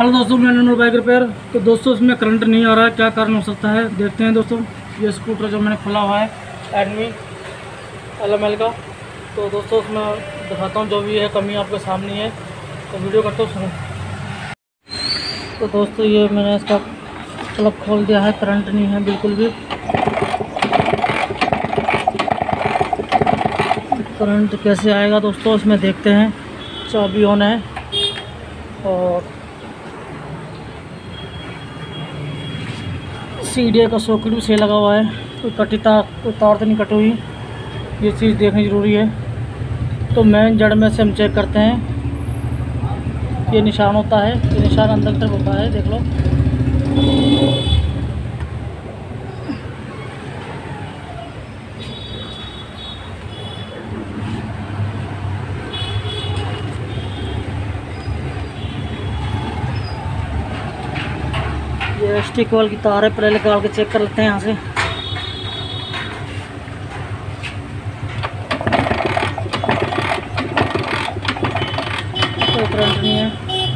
Hello दोस्तों, मेरा नाम बाइक रिपेयर। तो दोस्तों इसमें करंट नहीं आ रहा है, क्या कारण हो सकता है देखते हैं दोस्तों। ये स्कूटर जो मैंने खोला हुआ है एडमी LML का, तो दोस्तों इसमें दिखाता हूँ जो भी है कमी आपके सामने है, तो वीडियो करता हूँ सुनो। तो दोस्तों ये मैंने इसका प्लग खोल दिया है, करंट नहीं है बिल्कुल भी। करंट कैसे आएगा दोस्तों इसमें देखते हैं। चाबी ऑन है और CDI का सॉकेट भी सही लगा हुआ है, कोई कोई तार तो नहीं कटी हुई, ये चीज़ देखनी ज़रूरी है। तो मेन जड़ में से हम चेक करते हैं, ये निशान होता है, ये निशान अंदर की तरफ होता है, देख लो। ये स्टिक वाल की तार है, पहले निकाल के चेक कर लेते हैं यहाँ से। कोई करंट नहीं है।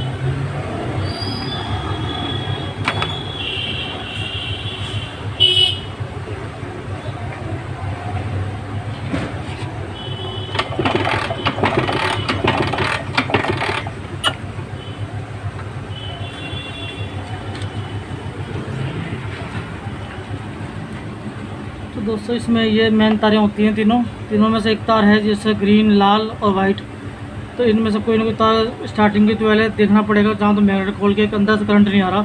तो दोस्तों इसमें ये मेन तारें होती हैं, तीनों में से एक तार है जैसे ग्रीन, लाल और वाइट। तो इनमें से कोई ना कोई तार स्टार्टिंग की तो पहले देखना पड़ेगा, जहाँ तो मैग्नेट खोल के अंदर से करंट नहीं आ रहा।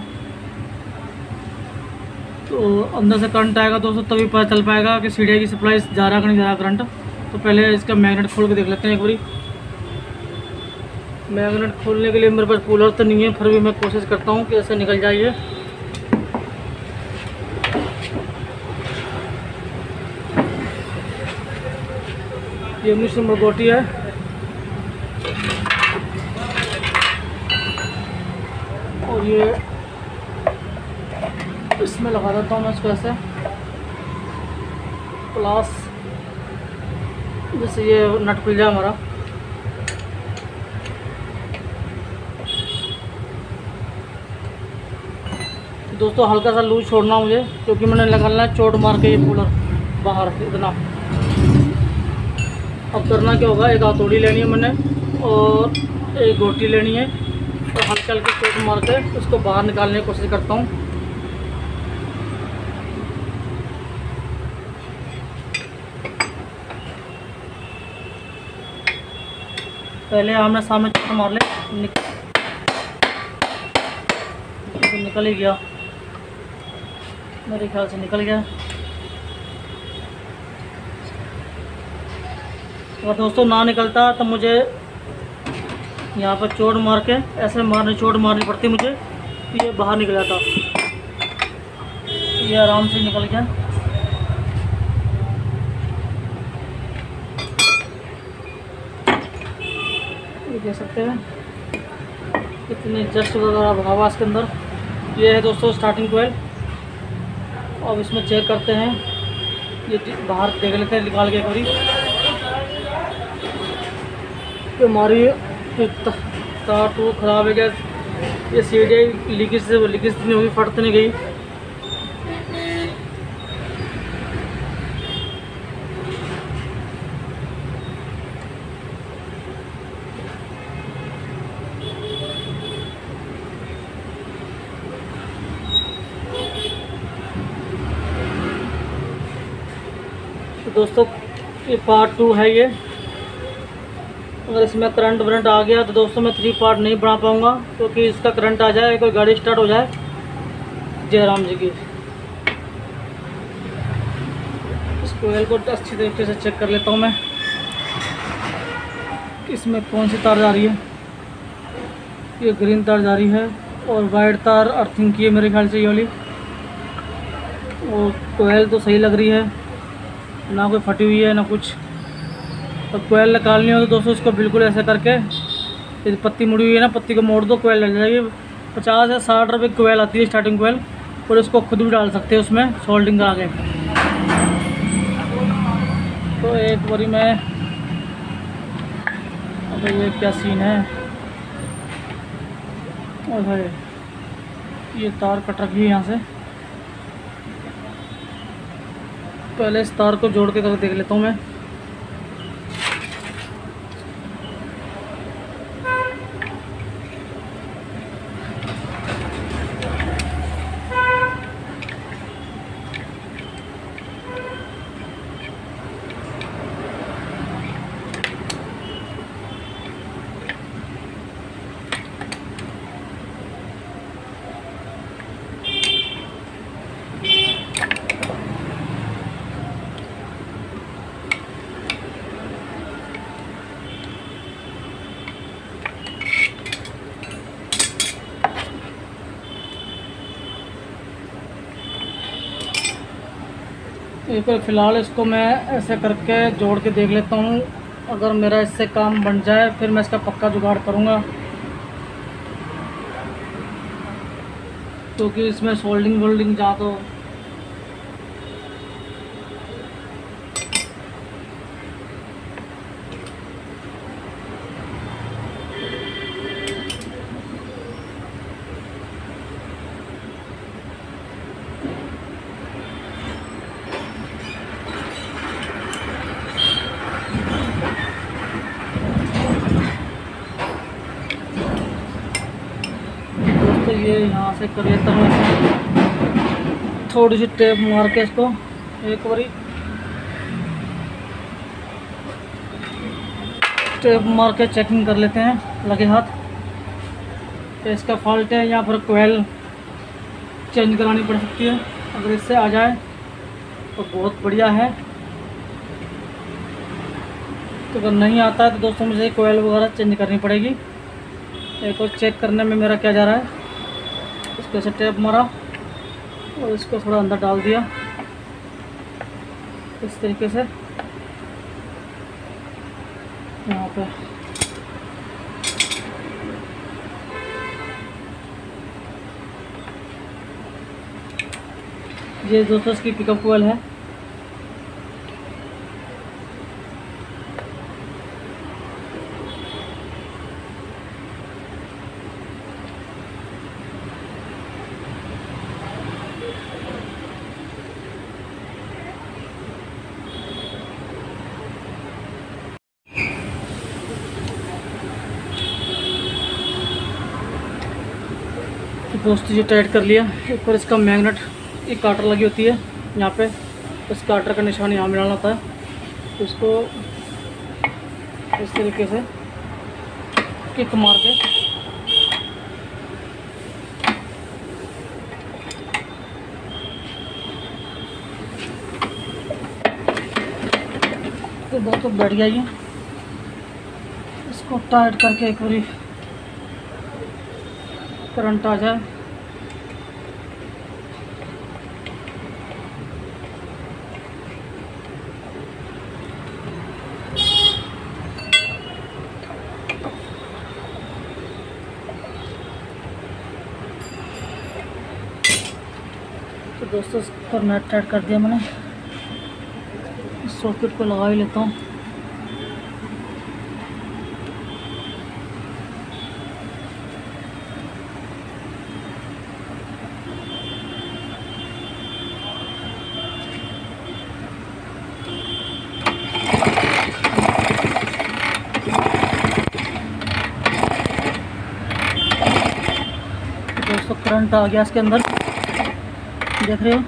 तो अंदर से करंट आएगा दोस्तों तभी पता चल पाएगा कि CDI की सप्लाई जा रहा है कि नहीं जा रहा करंट। तो पहले इसका मैग्नेट खोल के देख लेते हैं एक बारी। मैग्नेट खोलने के लिए मेरे पास कूलर तो नहीं है, फिर भी मैं कोशिश करता हूँ कि ऐसे निकल जाइए। ये 19 नंबर गोटी है और ये इसमें लगा देता हूँ मैं इसको ऐसे प्लास, जैसे ये नट खुल जाए हमारा। दोस्तों हल्का सा लूज छोड़ना मुझे, क्योंकि मैंने निकालना है चोट मार के ये कूलर बाहर इतना। अब करना क्या होगा, एक हथौड़ी लेनी है मैंने और एक गोटी लेनी है और हल्के हल्के चोट मार के उसको बाहर निकालने की कोशिश करता हूँ। पहले आमने सामने चोट मार ले, निकल ही गया, मेरे ख्याल से निकल गया। और दोस्तों ना निकलता तो मुझे यहाँ पर चोट मार के ऐसे चोट मारनी पड़ती मुझे, तो ये बाहर निकला था। ये आराम से निकल गया। ये देख सकते हैं कितने जस्ट वगैरह भगा हुआ इसके अंदर। ये है दोस्तों स्टार्टिंग कोयल। अब इसमें चेक करते हैं, ये बाहर देख लेते हैं निकाल के एक बारी। तो हमारी तार तो ख़राब है क्या, ये CDI लीकेज नहीं होगी, फट तो नहीं गई। तो दोस्तों ये पार्ट 2 है ये। अगर इसमें करंट वरंट आ गया तो दोस्तों मैं 3 पार्ट नहीं बना पाऊँगा, क्योंकि इसका करंट आ जाए, कोई गाड़ी स्टार्ट हो जाए, जय राम जी की। इस कोयल को अच्छी तरीके से चेक कर लेता हूँ मैं, इसमें कौन सी तार जा रही है। ये ग्रीन तार जा रही है और वाइट तार अर्थिंग की है मेरे ख्याल से ये वाली। और कोयल तो सही लग रही है, ना कोई फटी हुई है ना कुछ। तो कोयल निकालनी हो तो दोस्तों इसको बिल्कुल ऐसे करके, ये पत्ती मुड़ी हुई है ना, पत्ती को मोड़ दो, कोयल लग जाएगी। 50 या 60 रुपये कोयल आती है स्टार्टिंग कोयल, और इसको खुद भी डाल सकते हैं उसमें सोल्डिंग करा के। तो एक बारी मैं, अब ये क्या सीन है, और ये तार कट रखी है यहाँ से। पहले इस तार को जोड़ के करके देख लेता हूँ मैं। एक बार फ़िलहाल इसको मैं ऐसे करके जोड़ के देख लेता हूँ। अगर मेरा इससे काम बन जाए फिर मैं इसका पक्का जुगाड़ करूँगा, क्योंकि इसमें सोल्डिंग वोल्डिंग जा तो ये यहाँ से कर लेता हूँ। थोड़ी सी टेप मार के इसको एक बारी टेप मार के चेकिंग कर लेते हैं लगे हाथ। तो इसका फॉल्ट है, यहाँ पर कोयल चेंज करानी पड़ सकती है। अगर इससे आ जाए तो बहुत बढ़िया है, तो अगर नहीं आता है तो दोस्तों मुझे कोयल वगैरह चेंज करनी पड़ेगी। एक और चेक करने में मेरा क्या जा रहा है। इसको ऐसे टेप मारा और इसको थोड़ा अंदर डाल दिया इस तरीके से यहाँ पे। ये दोस्तों इसकी पिकअप कोयल है। दोस्तों ये टाइट कर लिया। ऊपर इसका मैग्नेट एक काटर लगी होती है यहाँ पे, इस काटर का निशान यहाँ मिलाना होता है। तो इसको इस तरीके से किक मार के तो दोस्तों बैठ गया ये। इसको टाइट करके एक बारी करंट आ जाए तो दोस्तों इसको नेट टाइट कर दिया मैंने। इस सॉकेट को लगा ही लेता हूँ। दोस्तों करंट आ गया इसके अंदर, देख रहे हो।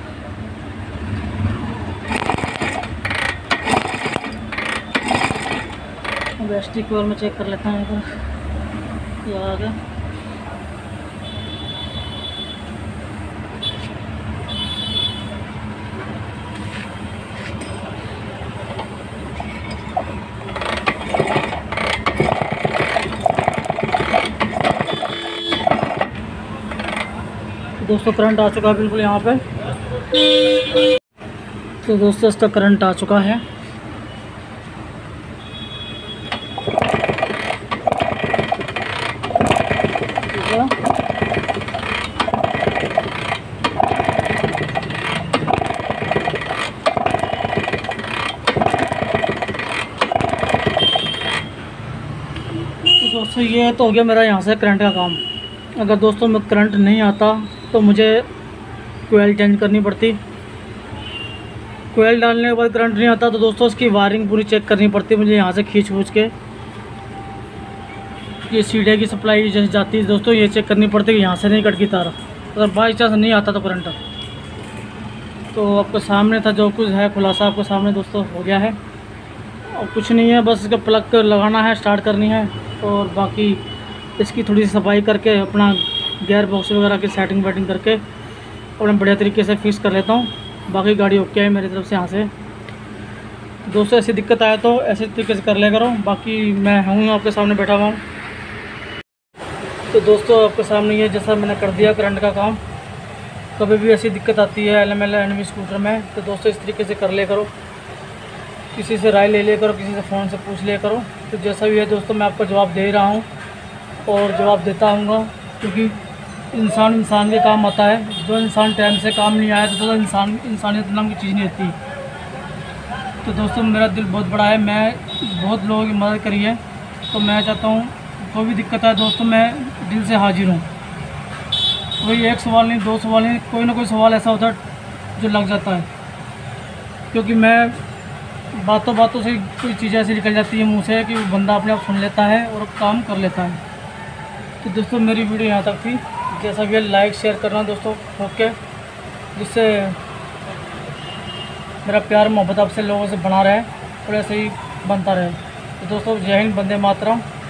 अब एसटी कोयल में चेक कर लेता हूँ अगर ये आ गया। दोस्तों करंट आ चुका है बिल्कुल यहाँ पे। तो दोस्तों इसका करंट आ चुका है। दोस्तों ये तो हो गया मेरा यहाँ से करंट का काम। अगर दोस्तों में करंट नहीं आता तो मुझे कोयल चेंज करनी पड़ती। कोयल डालने के बाद करंट नहीं आता तो दोस्तों उसकी वायरिंग पूरी चेक करनी पड़ती मुझे, यहाँ से खींच के। ये सीढ़े की सप्लाई जैसे जाती है दोस्तों, ये चेक करनी पड़ती है कि यहाँ से नहीं कट की तार, अगर बाई चांस नहीं आता तो करंट। तो आपको सामने था जो कुछ है खुलासा आपको सामने दोस्तों हो गया है। और कुछ नहीं है, बस इसका प्लग लगाना है, स्टार्ट करनी है, और बाकी इसकी थोड़ी सी सफाई करके अपना गियर बॉक्स वगैरह की सेटिंग वेटिंग करके अपने बढ़िया तरीके से फिक्स कर लेता हूँ। बाकी गाड़ी ओके है मेरी तरफ से यहाँ से। दोस्तों ऐसी दिक्कत आए तो ऐसे तरीके से कर लिया करो। बाकी मैं हूँ आपके सामने बैठा हुआ हूँ। तो दोस्तों आपके सामने ये जैसा मैंने कर दिया करंट का काम। कभी भी ऐसी दिक्कत आती है LML एनवी स्कूटर में तो दोस्तों इस तरीके से कर लिया करो, किसी से राय ले लिया करो, किसी से फ़ोन से पूछ लिया करो। तो जैसा भी है दोस्तों मैं आपको जवाब दे रहा हूँ और जवाब देता आऊँगा, क्योंकि इंसान के काम आता है। जो इंसान टाइम से काम नहीं आया तो इंसानियत नाम की चीज़ नहीं होती। तो दोस्तों मेरा दिल बहुत बड़ा है, मैं बहुत लोगों की मदद करी है, तो मैं चाहता हूँ कोई भी दिक्कत है दोस्तों मैं दिल से हाजिर हूँ। वही एक सवाल नहीं, दो सवाल नहीं, कोई ना कोई सवाल ऐसा होता है जो लग जाता है, क्योंकि मैं बातों से कोई चीज़ ऐसी निकल जाती है मुँह से कि वो बंदा अपने आप सुन लेता है और काम कर लेता है। तो दोस्तों मेरी वीडियो यहाँ तक थी। जैसा भी है लाइक शेयर करना दोस्तों ओके, जिससे मेरा प्यार मोहब्बत आपसे लोगों से बना रहे और ऐसे ही बनता रहे। तो दोस्तों जय हिंद, वंदे मातरम।